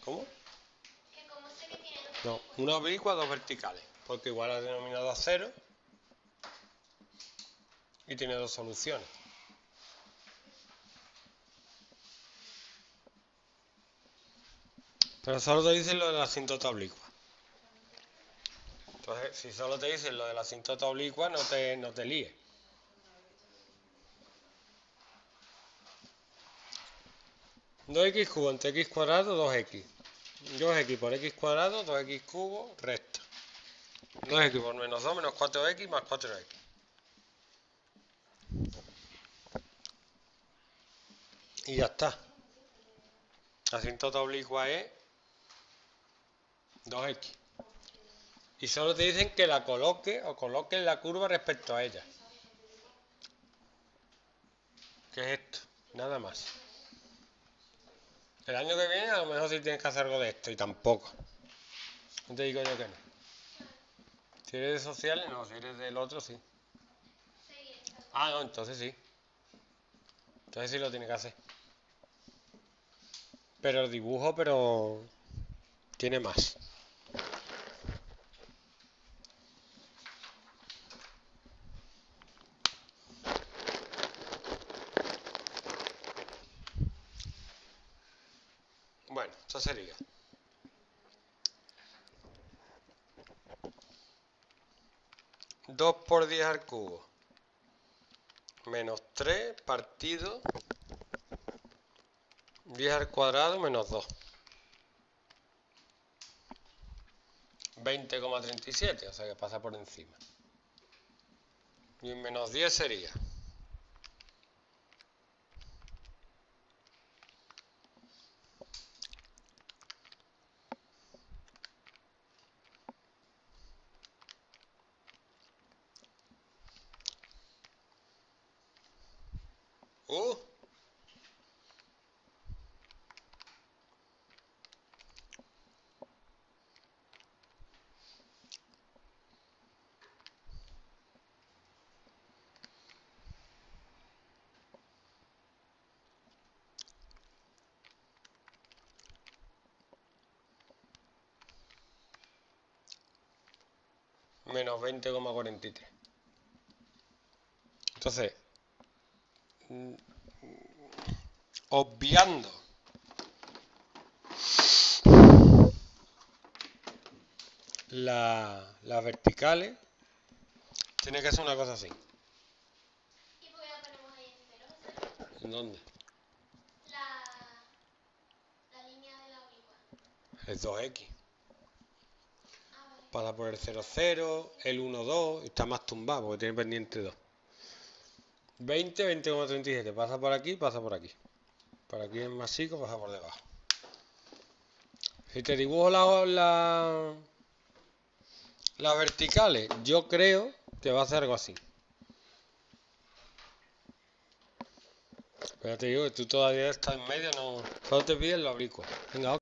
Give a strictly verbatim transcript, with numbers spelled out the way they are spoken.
¿Cómo? No, una oblicua, dos verticales, porque igual la denominada cero y tiene dos soluciones. Pero solo te dicen lo de la asíntota oblicua. Entonces, si solo te dicen lo de la asíntota oblicua, no te, no te líes. dos equis cubo entre x cuadrado, dos equis. dos equis por x cuadrado, dos equis cubo, resta. dos equis por menos dos, menos cuatro equis, más cuatro equis. Y ya está. La asíntota oblicua es dos equis. Y solo te dicen que la coloque o coloque la curva respecto a ella. ¿Qué es esto? Nada más. El año que viene a lo mejor sí tienes que hacer algo de esto y tampoco. No te digo yo que no. Si eres de sociales, no. Si eres del otro, sí. Ah, no, entonces sí. Entonces sí lo tienes que hacer. Pero el dibujo, pero tiene más. Bueno, esto sería dos por diez al cubo menos tres partido diez al cuadrado menos dos. veinte coma treinta y siete, o sea que pasa por encima. Y un menos diez sería Uh, menos veinte coma cuarenta y tres. Entonces, obviando la, las verticales, tiene que ser una cosa así. ¿Y por qué la ponemos ahí en cero? ¿En dónde? La, la línea de la oblicua. Es dos equis. Ah, vale. Pasa por el cero, cero, el uno, dos, y está más tumbado porque tiene pendiente dos. veinte, veinte coma treinta y siete, pasa por aquí, pasa por aquí. Por aquí es más chico, pasa por debajo. Si te dibujo la, la, las verticales, yo creo que va a ser algo así. Pero ya te digo que tú todavía estás en medio, no. Solo te piden la oblicua. Venga,